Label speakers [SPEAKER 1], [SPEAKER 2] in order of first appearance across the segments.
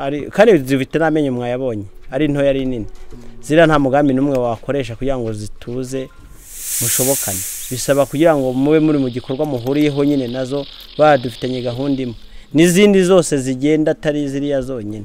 [SPEAKER 1] ari kandi zifite n'amenyo mwayabonye ari ntoya ari nini zira nta mugambi numwe wakoresha kugira ngo zituze mushobokane bisaba kugira ngo mube muri mu gikorwa muhuriyeho nyine nazo badufitanye gahunda imwe n'izindi zose zigenda atari ziriya zonyine.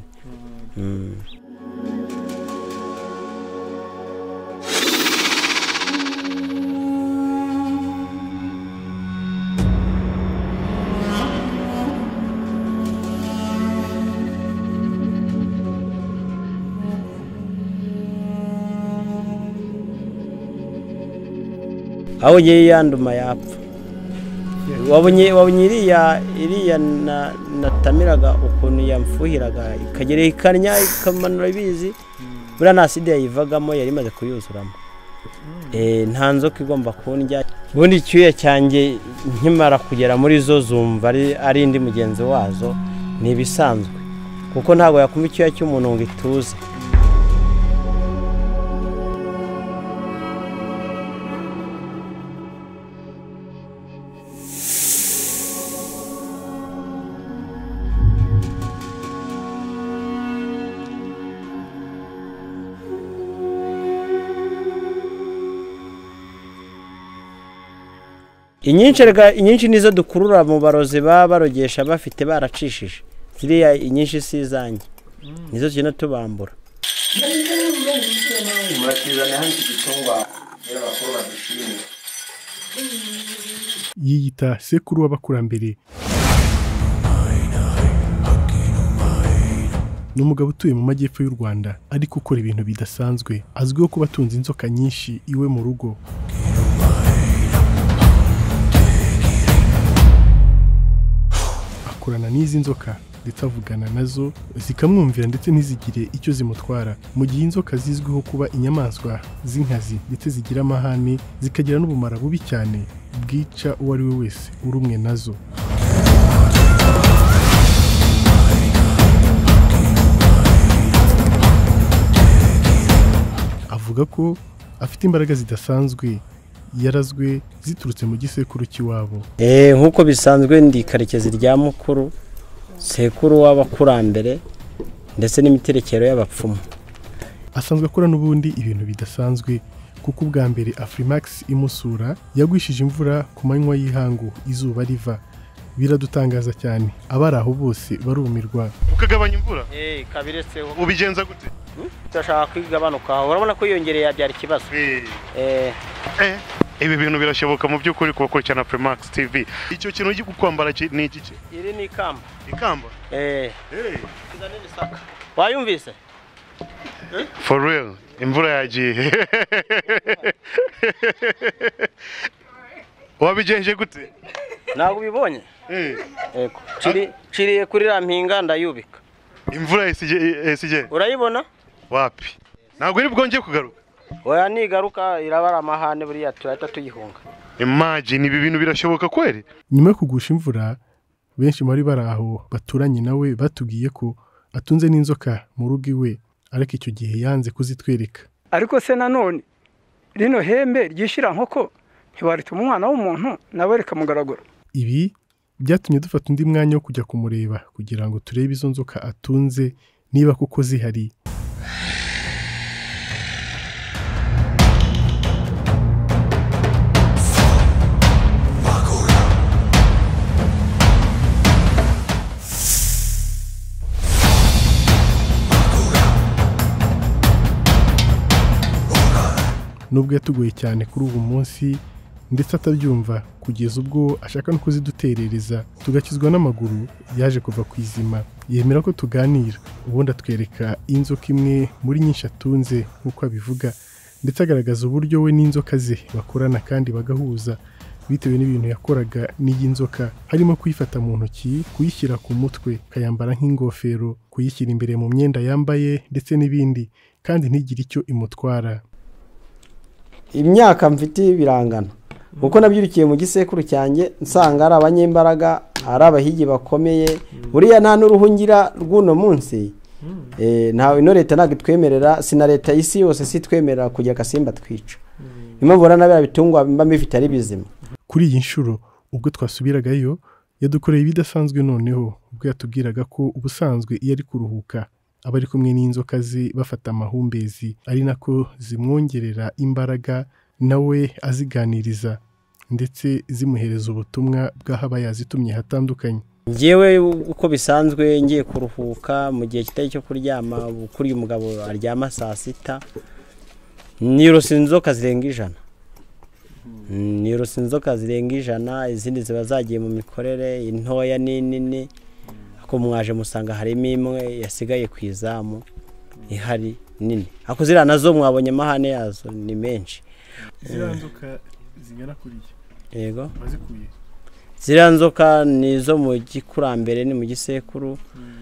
[SPEAKER 1] aho ye yanduma yapfa wabonye iriya natamiraga ukuntu yamfuhiraga ikagera ikanya ikamanura ibizi bura naside yayivagamo yari maze kuyuzuramo nta nzoka igomba kundya ubundi icyuya cyanjye nkimara kugera muri zo zumva ari indi mugenzi wazo ni ibisanzwe kuko ntago yakumva icyuya cy'umuntu ngo ituze. inyinshi nizo dukurura mu barozi barogesha bafite baracishije ziriya inyinshi si zanjye nizo cyane tubambura.
[SPEAKER 2] yiyita sekuru w'abakurambere n'umugabo utuye mu majyepfo y'u Rwanda ariko ukora ibintu bidasanzwe azwiho kuba atunze inzoka nyinshi iwe mu rugo. akorana n'izi nzoka ndetse avugana nazo zikamwumvira ndetse ntizigire icyo zimutwara mu gihe inzoka zizwiho kuba inyamaswa z'inkazi ndetse zigira amahane zikagira n'ubumara bubi cyane bwica uwo ari we wese urumwe nazo. avuga ko afite imbaraga zidasanzwe yarazwe ziturutse mu gisekuru cy'iwabo.
[SPEAKER 1] Nkuko bisanzwe ndi karekezi rya mukuru sekuru w'abakurambere ndetse n'imiterekero y'abapfumu.
[SPEAKER 2] asanzwe akora n'ubundi ibintu bidasanzwe kuko ubwa mbere Afrimax imusura yagwishije imvura ku manywa y'ihangu izuba riva biradutangaza cyane abari aho bose barumirwa.
[SPEAKER 3] ukagabanya imvura
[SPEAKER 1] kabiretseho
[SPEAKER 3] ubigenza gute?
[SPEAKER 1] Turashaka kwigabanuka urabona ko yongereye yabyara ikibazo.
[SPEAKER 3] Ibi bintu birashoboka mu by'ukuri kuko cyana Afrimax TV. Icyo kintu ugiye gukwambara ni iki?
[SPEAKER 1] Iri ni ikamba.
[SPEAKER 3] Ikamba?
[SPEAKER 1] Kizanini saka. Wayumvise?
[SPEAKER 3] For real. Imvura yagiye. Wabigenje gute?
[SPEAKER 1] Ntabwo bibonye? Eko. Chiriye kuri rampinga ndayubika.
[SPEAKER 3] Imvura esije.
[SPEAKER 1] Urayibona?
[SPEAKER 3] Wapi? Ntabwo iri bwongeye kugaruka.
[SPEAKER 1] Oya nigaruka irabara amahane buriya turahita tuyihunga.
[SPEAKER 3] Imagine ibi bintu birashoboka kweri?
[SPEAKER 2] Nyuma yo kugusha imvura benshi muri baraho baturanye nawe batubwiye ko atunze n'inzoka mu rugo iwe ariko icyo gihe yanze kuzitwereka.
[SPEAKER 4] Ariko se nanone rino hembe ryishira nkoko ntiwarituma umwana w'umuntu nawe rikamugaragura.
[SPEAKER 2] Ibi byatumye dufata undi mwanya wo kujya kumureba kugira ngo turebe izo nzoka atunze niba kuko zihari. Nubwo yatugoye cyane kuri ubu munsi ndetse atabyumva kugeza ubwo ashaka no kuziduterereza tugakizwa n'amaguru yaje kuva ku izima yemera ko tuganira ubundi atwereka inzoka imwe muri nyinshi atunze nk'uko abivuga ndetse agaragaza uburyo we n'inzoka ze bakorana kandi bagahuza bitewe n'ibintu yakoraga n'iyi nzoka harimo kuyifata mu ntoki kuyishyira ku mutwe kayambara nk'ingofero kuyishyira imbere mu myenda yambaye ndetse n'ibindi kandi ntigire icyo imutwara.
[SPEAKER 1] Imyaka mfite birangana kuko nabyurukiye mu gisekuru cyanjye nsanga ari abanyembaraga ari abahigi bakomeye buriya nta n'uruhungira rw'uno munsi ntawe no leta ntabwo itwemerera sina leta y'isi yose si twemerera kujya gasimba twica impamvu nabira bitungwa mba bifite ari bizima.
[SPEAKER 2] Kuri iyi nshuro ubwo twasubiragayo yadukoreye ibidasanzwe noneho ubwo yatubwiraga ko ubusanzwe iyo ari kuruhuka aba ari kumwe n'inzoka ze bafata amahumbezi ari nako zimwongerera imbaraga nawe aziganiriza ndetse zimuhereza ubutumwa bw'aho aba yazitumye hatandukanye.
[SPEAKER 1] Njyewe uko bisanzwe ngiye kuruhuka mu gihe kitari cyo kuryama, kuri uyu mugabo aryama saa sita, niyorosa inzoka zirenga 100. Niyorosa inzoka zirenga 100, izindi ziba zagiye mu mikorere, intoya n'inini. Ako mwaje musanga harimo imwe yasigaye ku izamu ihari nini. Ako zira nazo mwabonye amahane yazo ni menshi.
[SPEAKER 2] Zira nzoka zingana kuriye.
[SPEAKER 1] Yego.
[SPEAKER 2] Bazikuye.
[SPEAKER 1] Zira nzoka nizo mu gikurambere ni mu gisekuru.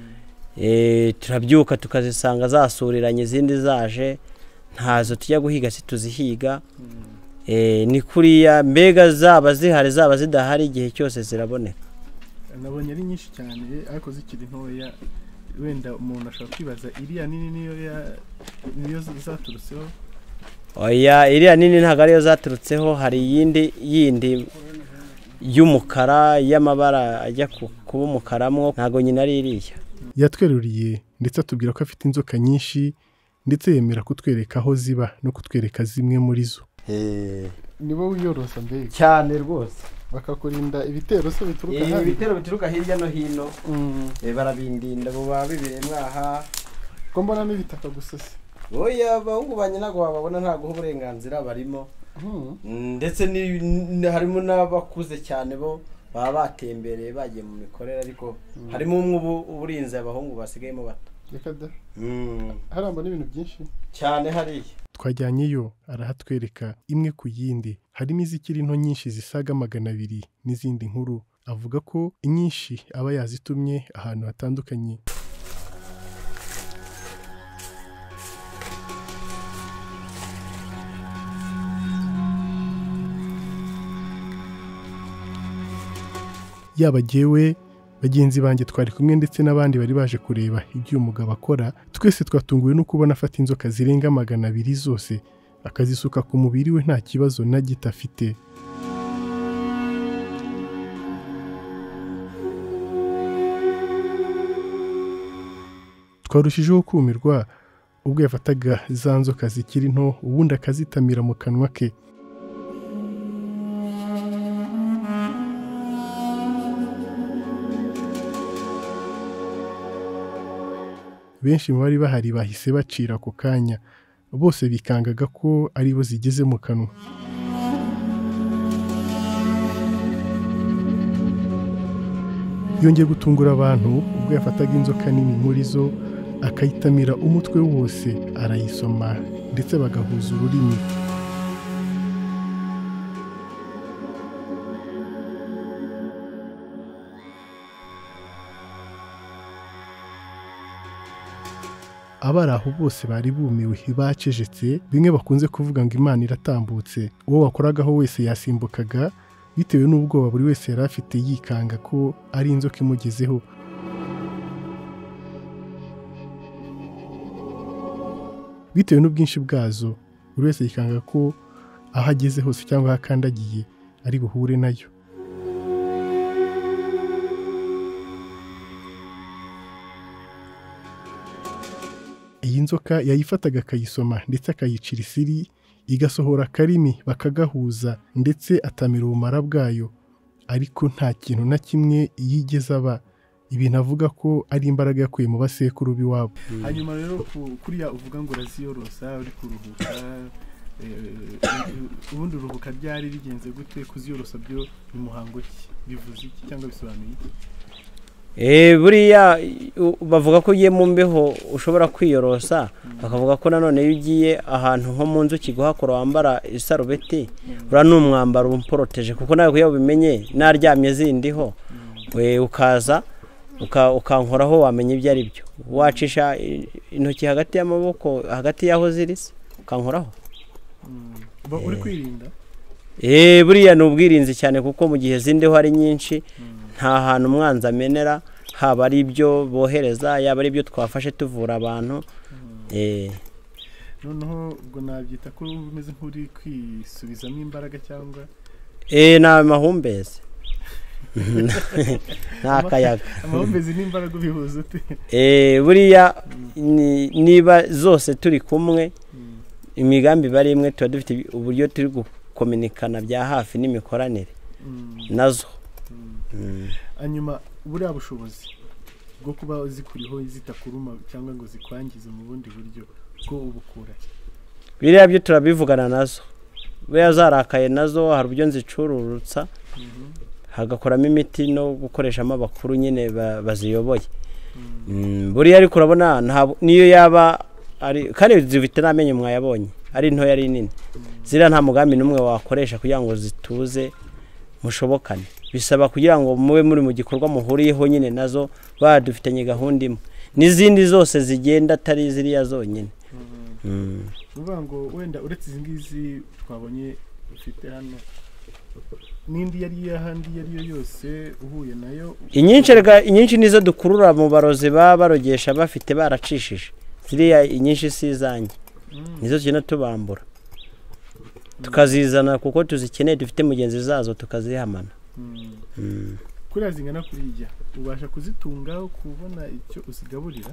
[SPEAKER 1] Turabyuka tukazisanga zasuriranye, izindi zaje ntazo tujya guhiga situzihiga. Ni kuriya mbega zaba zihari zaba zidahari igihe cyose ziraboneka.
[SPEAKER 2] Nabonye ari nyinshi cyane ariko zikiri ntoya, wenda umuntu ashobora kwibaza iriya nini niyo zaturutseho.
[SPEAKER 1] Oya, iriya nini ntago ariyo zaturutseho, hari yindi y'umukara y'amabara ajya kuba umukaramwo, ntago nyina ari iriya.
[SPEAKER 2] Yatweruriye ndetse atubwira ko afite inzoka nyinshi ndetse yemera kutwereka aho ziba no kutwereka zimwe muri zo. Nibo Uyuwe mbega
[SPEAKER 1] cyane rwose.
[SPEAKER 2] Bakakurinda ibitero se bituruka hano.
[SPEAKER 1] Ibitero bituruka hirya no hino. Barabindinda bo babibiremwa aha.
[SPEAKER 2] Ko mbona n'ibitaka gusa se.
[SPEAKER 1] Oya, bahungu banye nago babona ntago uburenganzira barimo. Ndetse harimo n'abakuze cyane bo baba batembereye bagiye mu mikorere, ariko harimo umwe uburinze abahungu basigayemo bato.
[SPEAKER 2] Rekada. Haramba n'ibintu byinshi
[SPEAKER 1] cyane hariya.
[SPEAKER 2] Twajyanyeyo arahatwereka imwe ku yindi, harimo izikiri nto nyinshi zisaga 200 n'izindi nkuru. Avuga ko inyinshi aba yazitumye ahantu hatandukanye. Yaba jyewe, bagenzi banjye twari kumwe ndetse n'abandi bari baje kureba ibyo umugabo akora, twese twatunguwe no kubona afata inzoka zirenga 200 zose akazisuka ku mubiri we nta kibazo na gito afite. Twarushijeho kumirwa ubwo yafataga za nzoka zikiri nto ubundi akazitamira mu kanwa ke. Benshi mu bari bahari bahise bacira ako kanya, bose bikangaga ko aribo zigeze mu kanwa. Yongeye gutungura abantu ubwo yafataga inzoka nini muri zo akayitamira umutwe wose, arayisoma ndetse bagahuza ururimi. Abari aho bose bari bumiwe bacecetse, bimwe bakunze kuvuga ngo Imana iratambutse. Uwo wakoragaho wese yasimbukaga bitewe n'ubwoba buri wese yari afite, yikanga ko ari inzoka imugezeho. Bitewe n'ubwinshi bwazo buri wese yikanga ko aho ageze hose cyangwa aho akandagiye ari buhure nayo. Iyi nzoka yayifataga akayisoma ndetse akayicira isiri, igasohora akarimi bakagahuza ndetse atamira ubumara bwayo, ariko nta kintu na kimwe yigeze aba. Ibintu avuga ko ari imbaraga yakuye mu basekuru b'iwabo. Hanyuma rero kuriya uvuga ngo uraziyorosa uri kuruhuka, ubundi uruhuka ryari rigenze gute? Kuziyorosa byo ni muhango ki, bivuze iki cyangwa bisobanuye iki?
[SPEAKER 1] Buriya bavuga ko ugiye mu mbeho ushobora kwiyorosa, bakavuga ko nanone iyo ugiye ahantu nko mu nzu kiguhakora wambara isarubeti, ura n'umwambaro umporoteje, kuko nawe kuya ubimenye naryamye zindiho ukaza ukankoraho wamenye ibyo ari byo. Wacisha intoki hagati y'amaboko hagati yaho zirisa ukankoraho.
[SPEAKER 2] Uri kwirinda?
[SPEAKER 1] Buriya n'ubwirinzi cyane, kuko mu gihe zindiho ari nyinshi nta hantu umwanzi amenera, haba ari ibyo bohereza yaba ari ibyo twafashe tuvura abantu.
[SPEAKER 2] Noneho ubwo nabyita ko umeze nk'uri kwisubizamo imbaraga cyangwa
[SPEAKER 1] ni amahumbezi. nta kayaga
[SPEAKER 2] amahumbezi n'imbaraga bihuza ute
[SPEAKER 1] buriya niba zose turi kumwe imigambi bari imwe tuba dufite uburyo turi gukominikana bya hafi n'imikoranire nazo
[SPEAKER 2] hanyuma buriya bushobozi bwo kuba zikuriho zitakuruma cyangwa ngo zikwangize mu bundi buryo bwo ubukura
[SPEAKER 1] biriya byo turabivugana nazo buriya zarakaye nazo hari uburyo nzicururutsa hagakoramo imiti no gukoreshamo abakuru nyine baziyoboye buriya ariko urabona niyo yaba ari kandi zifite n'amenyo mwayabonye ari ntoya ari nini ziriya nta mugambi n'umwe wakoresha kugira ngo zituze mushobokane bisaba kugira ngo mube muri mu gikorwa muhuriyeho nyine nazo badufitanye gahunda imwe n'izindi zose zigenda atari ziriya zonyine
[SPEAKER 2] uvuga ngo wenda uretse izi ngizi twabonye ufite hano n'indi yari ahandi yariyo yose uhuye nayo
[SPEAKER 1] inyinshi nizo dukurura mu barozi baba barogesha bafite baracishije ziriya inyinshi si izanjye nizo tugenda tubambura tukazizana kuko tuzikeneye dufite mugenzi zazo tukazihamana
[SPEAKER 2] kuriya zingana kurijya ubasha kuzitunga kubona icyo uzigaburira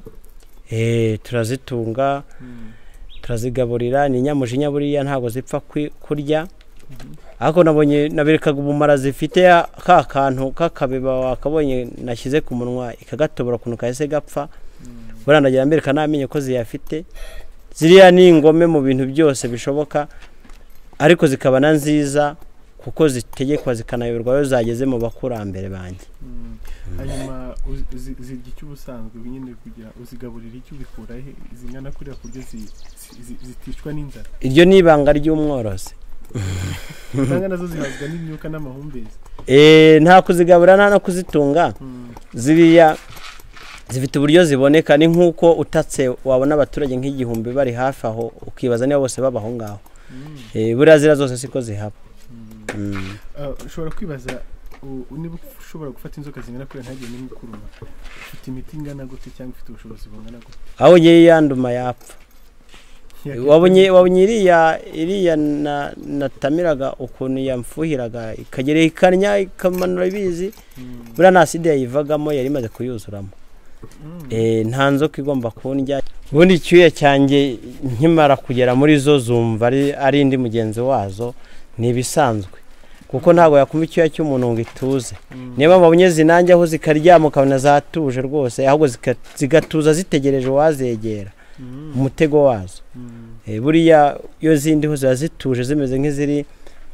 [SPEAKER 1] turazitunga turazigaburira ni inyamujinya buriya ntabwo zipfa kurya ariko naberekaga ubumara zifite ka kantu k'akabeba wakabonye nashyize ku munwa ikagatobora ukuntu kahise gapfa buriya ndagira mbereka namenye ko ziyafite ziriya ni ingome mu bintu byose bishoboka ariko zikaba na nziza kuko zitegekwa zikanayoborwa iyo zageze mu bakurambere banjye
[SPEAKER 2] hanyuma zirya icyo ubusanzwe nyine kugira uzigaburira icyo ubikura zingana kuriya ku buryo ziticwa n'inzara
[SPEAKER 1] iryo ni ibanga ry'umworozi
[SPEAKER 2] usanga nazo zihazwa n'imyuka n'amahumbezi
[SPEAKER 1] nta kuzigaburira nta no kuzitunga ziriya zifite uburyo ziboneka ni nk'uko utatse wabona abaturage nk'igihumbi bari hafi aho ukibaza niba bose babaho ngaho buriya ziriya zose siko zihaba
[SPEAKER 2] ushobora kwibaza niba ushobora gufata inzoka zingana kuriya ntagire n'imwe ikuruma ufite imiti ingana gute cyangwa ufite ubushobozi bungana gute
[SPEAKER 1] aho ugiye yanduma yapfa wabonye iriya natamiraga ukuntu yamfuhiraga ikagera ikanya ikamanura ibizi buriya nta sida yayivagamo yari imaze kuyuzuramo nta nzoka igomba kundya ubundi icyuya cyanjye nkimara kugera muri zo zumva ari indi mugenzi wazo ni ibisanzwe kuko ntabwo yakumva icyuya cy'umuntu ngo ituze niba babonye zinanjye aho zikaryama ukabona zatuje rwose ahubwo zigatuza zitegereje uwazegera umutego wazo buriya iyo zindi ho ziba zituje zimeze nk'iziri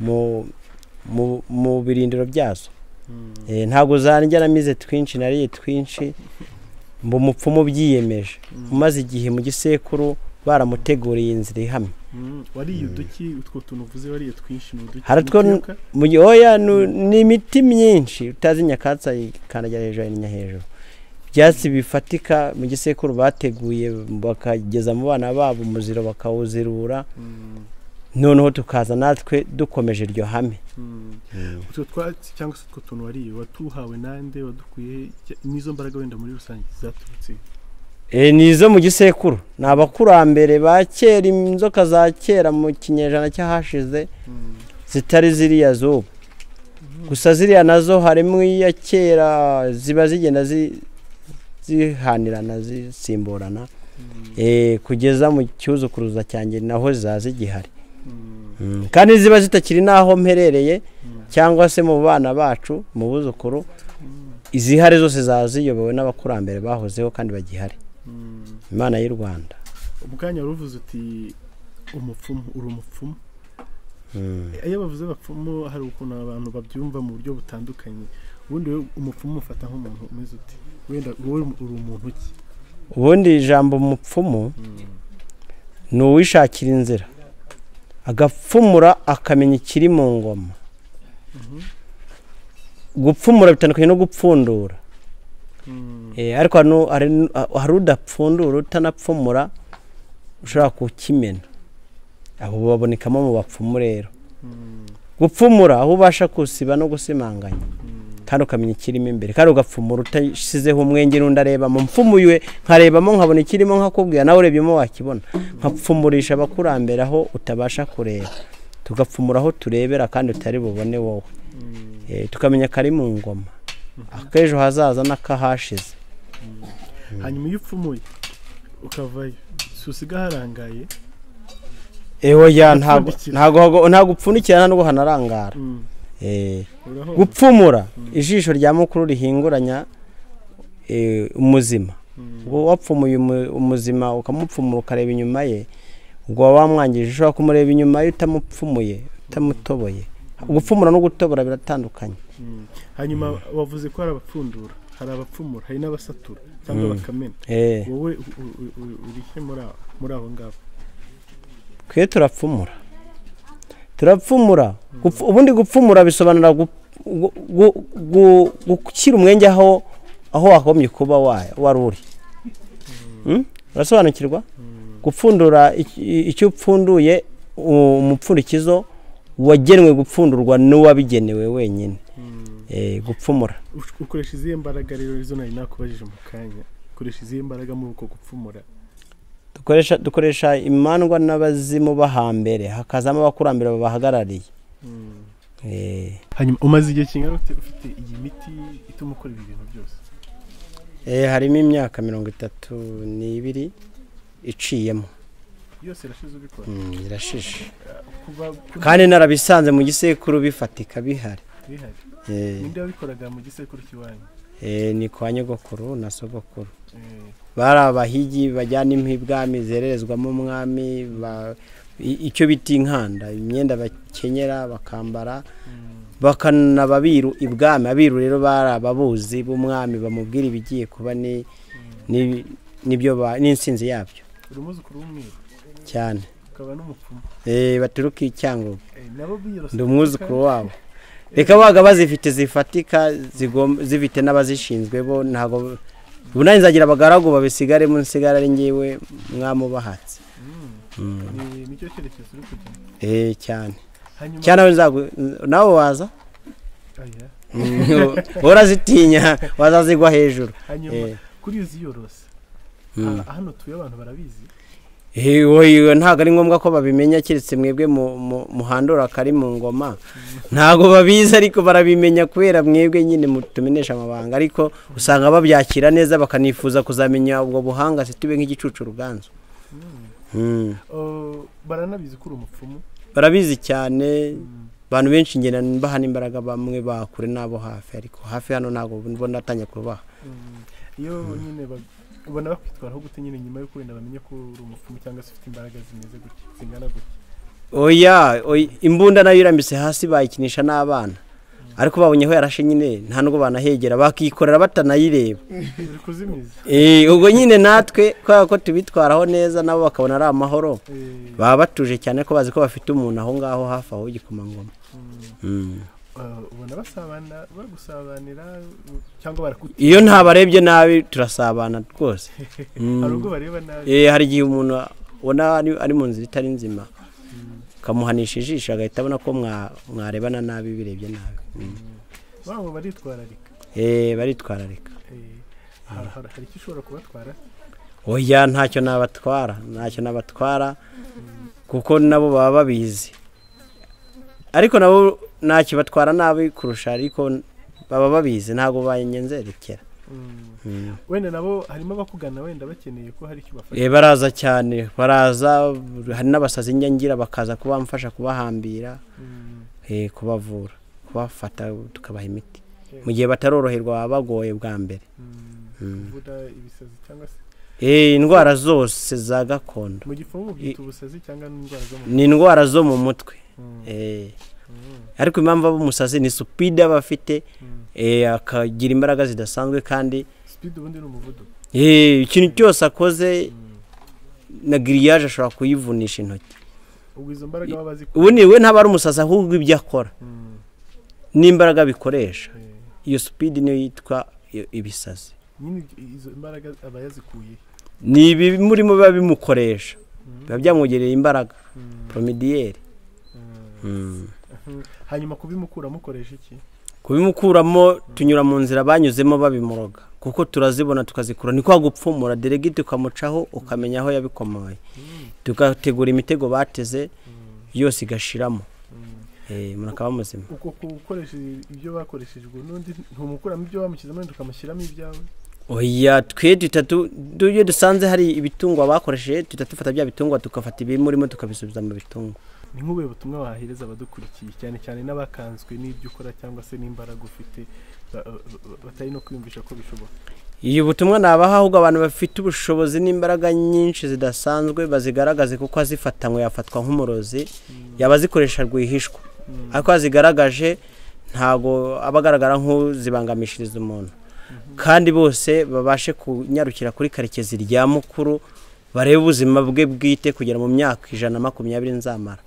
[SPEAKER 1] mu birindiro byazo ntabwo zanjya namize twinshi nariye twinshi mba umupfumu byiyemeje umaze igihe mu gisekuru baramuteguriye inzira ihamye
[SPEAKER 2] wariye uduki utwo tuntu uvuze wariye twinshi ni
[SPEAKER 1] oya ni imiti myinshi utazi nyakatsi ikandagira hejuru n'inya hejuru ibyatsi bifatika mu gisekuru bateguye bakageza mu bana babo umuziro bakawuzirura noneho tukaza natwe dukomeje iryo hame
[SPEAKER 2] utwo twatsi cyangwa se utwo tuntu wariye watuhawe nande wadukuye n'izo mbaraga wenda muri rusange zaturutse
[SPEAKER 1] ni izo mu gisekuru ni abakurambere ba kera inzoka za kera mu kinyejana cy'ahashize zitari ziriya z'ubu gusa ziriya nazo harimo iya kera ziba zigenda zihanirana zisimburana kugeza mu cyuzukuruza cyanjye naho ziba zigihari kandi ziba zitakiri n'aho mperereye cyangwa se mu bana bacu mu buzukuru izihari zose zaba ziyobowe n'abakurambere bahozeho kandi bagihari imana y'u Rwanda
[SPEAKER 2] umukanya uruvuze uti umupfumu uri umupfumu iyo bavuze abapfumu hari ukuntu abantu babyumva mu buryo butandukanye ubundi umupfumu ufata nk'umuntu umeze uti wenda wowe uri umuntu ki
[SPEAKER 1] ubundi ijambo umupfumu ni uwishakira inzira agapfumura akamenya ikiri mu ngoma gupfumura bitandukanye no gupfundura ariko hari udapfundura utanapfumura ushobora kukimena abo babonekamo mu bapfumu rero gupfumura aho ubasha kusiba no gusimanganya kandi ukamenya ikirimo imbere kandi ugapfumura utashyizeho umwenge n'undi areba mu mpfumuye nkarebamo nkabona ikirimo nkakubwira nawe urebyemo wakibona nkapfumurisha abakurambere aho utabasha kureba tugapfumura aho turebera kandi utari bubone wowe tukamenya kari mu ngoma akejo hazaza n'akahashize.
[SPEAKER 2] hanyuma iyo upfumuye ukavayo susiga harangaye
[SPEAKER 1] oya ntago upfunikira ntabwo hanarangara. Gupfumura ijisho rya mukuru rihinguranya umuzima. Ubwo wapfumuye umuzima ukamupfumura ukareba inyuma ye, ubwo wamwangije ushobora kumureba inyuma ye utamupfumuye utamutoboye. Gupfumura no gutobora biratandukanye.
[SPEAKER 2] hanyuma wavuze ko hari abapfundura, hari abapfumura, hari n'abasatura cyangwa bakamena. Wowe urihe muri abo ngabo?
[SPEAKER 1] Kwe turapfumura. Ubundi gupfumura bisobanura gukira umwenge aho wakomye kuba wari uri. Urasobanukirwa? Gupfundura icyo upfunduye umupfundikizo wagenwe gupfundurwa n'uwabigenewe wenyine. Gupfumura.
[SPEAKER 2] Ukoresha izihe mbaraga rero izo nari nakubajije mu kanya? Ukoresha izihe mbaraga muri uko gupfumura?
[SPEAKER 1] Dukoresha imandwa n'abazimu bahambere, hakazamo abakurambere babahagarariye.
[SPEAKER 2] Hanyuma umaze igihe kingana ufite iyi miti ituma ukora ibi bintu byose?
[SPEAKER 1] Harimo imyaka 32 iciyemo.
[SPEAKER 2] Yose irashize ubikora? Irashishe.
[SPEAKER 1] Kandi narabisanze mu gisekuru bifatika bihari.
[SPEAKER 2] Ninde wabikoraga mu gisekuru kiwanyu?
[SPEAKER 1] Ni kwa nyogokuru na sogokuru. Bari abahigi bajyana impibwami zererezwamo umwami, icyo biti inkanda, imyenda bakenyera bakambara, bakanababiru ibwami. Abiru rero bari ababuzi b'umwami bamubwira ibigiye kuba nibyo n'insinzi yabyo.
[SPEAKER 2] Urumuzukuru w'umwiru
[SPEAKER 1] cyane.
[SPEAKER 2] Ukaba n'umupfumu.
[SPEAKER 1] Baturuka icyango.
[SPEAKER 2] Nabo biyorosa.
[SPEAKER 1] Ndi umwuzukuru wabo. Reka baga bazifite zifatika zifite n'abazishinzwe bo ntago bunani nzagira abagaragu babisigare mu nsigara ari ngiwe mwamubahatse. Nicyo cyerekezo uri kujya? Cyane. Cyane nawe waza? Urazitinya wazazigwa hejuru.
[SPEAKER 2] Kuri Yiyorosa hano tuye abantu barabizi?
[SPEAKER 1] Ntago ari ngombwa ko babimenya kiretse mwebwe muhandura kari mu ngoma. Ntago babizi ariko barabimenya kubera mwebwe nyine mutumenesha amabanga, ariko usanga babyakira neza bakanifuza kuzamenya ubwo buhanga sitube nk'igicucu ruganzo.
[SPEAKER 2] Baranabizi kuri umupfumu? Barabizi
[SPEAKER 1] cyane. Abantu benshi ngena bahana imbaraga bamwe bakure nabo hafi, ariko hafi hano ntago mbona atanya kubaha.
[SPEAKER 2] Iyo nyine ubona bakwitwaraho gute nyine nyuma yo kwenda bamenye ko uri umupfumu cyangwa se ufite imbaraga zimeze gutya zingana gutya? Imbunda nayo irambise hasi bayikinisha n'abana, ariko babonyeho yarashe nyine nta nubwo banahegera bakikorera batanayireba. Uri kuzimiza?
[SPEAKER 1] Ubwo nyine natwe ko tubitwaraho neza nabo bakabona ari amahoro, baba batuje cyane ko bazi ko bafite umuntu aho ngaho hafi aho igikomangoma.
[SPEAKER 2] Ubona basabana bagusabanira cyangwa barakuti? Iyo
[SPEAKER 1] ntabarebye nabi turasabana rwose.
[SPEAKER 2] Hari ubwo bareba nabi?
[SPEAKER 1] Hari igihe umuntu ubona ari mu nzira itari nzima kamuhanisha ijisho agahita abona ko mwarebana nabi birebye nabi.
[SPEAKER 2] Babo baritwararika?
[SPEAKER 1] Baritwararika.
[SPEAKER 2] Hari icyo ushobora kubatwara?
[SPEAKER 1] Ntacyo nabatwara kuko nabo baba babizi, ariko nabo ntacyo batwara nabi kurusha, ariko baba babizi ntago banyenzerekera.
[SPEAKER 2] Wenda nabo harimo abakugana wenda bakeneye ko hari icyo bafasha?
[SPEAKER 1] Baraza cyane, baraza. Hari n'abasazi nyangira bakaza kubamfasha kubahambira, kubavura, kubafata tukabaha imiti mu gihe bataroroherwa bagoye bwa mbere.
[SPEAKER 2] Kuvuga ibisazi cyangwa se
[SPEAKER 1] indwara zose za gakondo.
[SPEAKER 2] Mu gifumu byita ubusazi cyangwa n'indwara zo mu
[SPEAKER 1] mutwe? Ni indwara zo mu mutwe. Ariko impamvu umusazi ni speed abafite, akagira imbaraga zidasanzwe kandi
[SPEAKER 2] speed ubundi n'umuvuduko.
[SPEAKER 1] Ikintu cyose akoze na grillage ashobora kuyivunisha intoki.
[SPEAKER 2] Ubwo izo mbaraga babazi ko
[SPEAKER 1] ubundi we ntaba ari umusazi ahubwo ibyo akora n'imbaraga bikoresha. Iyo speed niyo yitwa ibisazi.
[SPEAKER 2] Nyine izo mbaraga abayazikuye
[SPEAKER 1] ni murimo biba bimukoresha, biba byamwogereye imbaraga promediere.
[SPEAKER 2] Hanyuma kubimukura mukoresha iki?
[SPEAKER 1] Kubimukuramo tunyura mu nzira banyuzemo babimuroga, kuko turazibona tukazikura. Ni kwa gupfumura delegite ukamucaho ukamenya aho yabikomoye, tugategura imitego bateze yose igashiramo. umuntu akaba muzima.
[SPEAKER 2] uko gukoresha ibyo bakoreshejwe n'undi ntumukuramo ibyo bamushyizemo ukamushyiramo ibyawe.
[SPEAKER 1] Oya twe iyo dusanze hari ibitungwa bakoresheje dufata bya bitungwa tukafata ibimurimo tukabisubiza mu bitungwa.
[SPEAKER 2] Ni nk'ubuhe butumwa wahereza abadukurikiye cyane cyane n'abakanzwe n'ibyo ukora cyangwa se n'imbaraga ufite batari no kwiyumvisha ko bishoboka?
[SPEAKER 1] Iyo butumwa nabaha ahubwo abantu bafite ubushobozi n'imbaraga nyinshi zidasanzwe bazigaragaze kuko azifatanywe yafatwa nk'umurozi yabazikoresha rwihishwa ariko azigaragaje ntago abagaragara nk'uzibangamishiriza umuntu kandi bose babashe kunyarukira kuri karekezi rya mukuru barebe ubuzima bwe bwite kugera mu myaka 120 nzamara.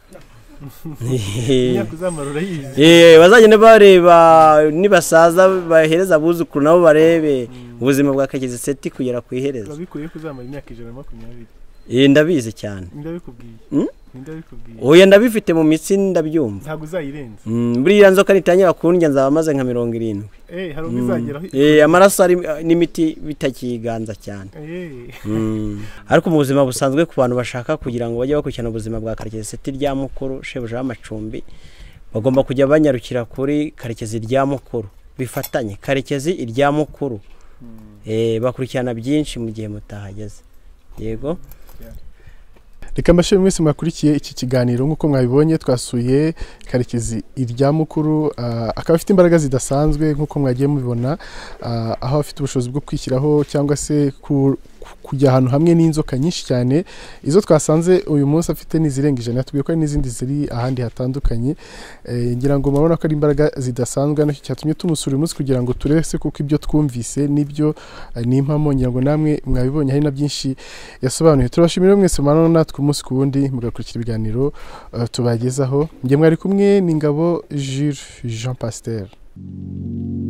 [SPEAKER 1] Bazagenda bareba nibasaza bahereza abuzukuru nabo barebe ubuzima bwa Karekezi seti kugera ku ihereza.
[SPEAKER 2] Babikuye kuzamara imyaka 120.
[SPEAKER 1] Ndabizi cyane.
[SPEAKER 2] Ndabikubwiye.
[SPEAKER 1] Oya ndabifite mu mitsi ndabyumva.
[SPEAKER 2] Ntago uzayirenza.
[SPEAKER 1] Buriya nzoka nitangira kundya nzaba maze nka 70.
[SPEAKER 2] Hari ubizageraho.
[SPEAKER 1] Amaraso ari n'imiti bitakiganza cyane. Ariko mu buzima busanzwe ku bantu bashaka kugira ngo bajye bakurikirana ubuzima bwa Karekezi seti rya mukuru shebuja amacumbi bagomba kujya banyarukira kuri Karekezi rya mukuru bifatanye Karekezi irya mukuru. Bakurikirana byinshi mu gihe mutahageze. Yego.
[SPEAKER 2] Reka mbashimire mwese mwakurikiye iki kiganiro nk'uko mwabibonye twasuye Karekezi irya mukuru akaba afite imbaraga zidasanzwe nk'uko mwagiye mubibona aho afite ubushobozi bwo kwishyiraho cyangwa se kujya ahantu hamwe n'inzoka nyinshi cyane izo twasanze uyu munsi afite n'izirenga 100 tubwiye ko n'izindi ziri ahandi hatandukanye ngira ngo mabona ko ari imbaraga zidasanzwe no cyatumye tumusura uyu munsi kugira ngo turese kuko ibyo twumvise nibyo n'impamo ngira ngo namwe mwabibonye hari na byinshi yasobanuye. Turashimira mwese mano natwe umunsi ku wundi mugakurikira ibiganiro tubagezaho. Nge mwari kumwe n'Ingabo Jules Jean Pasteur.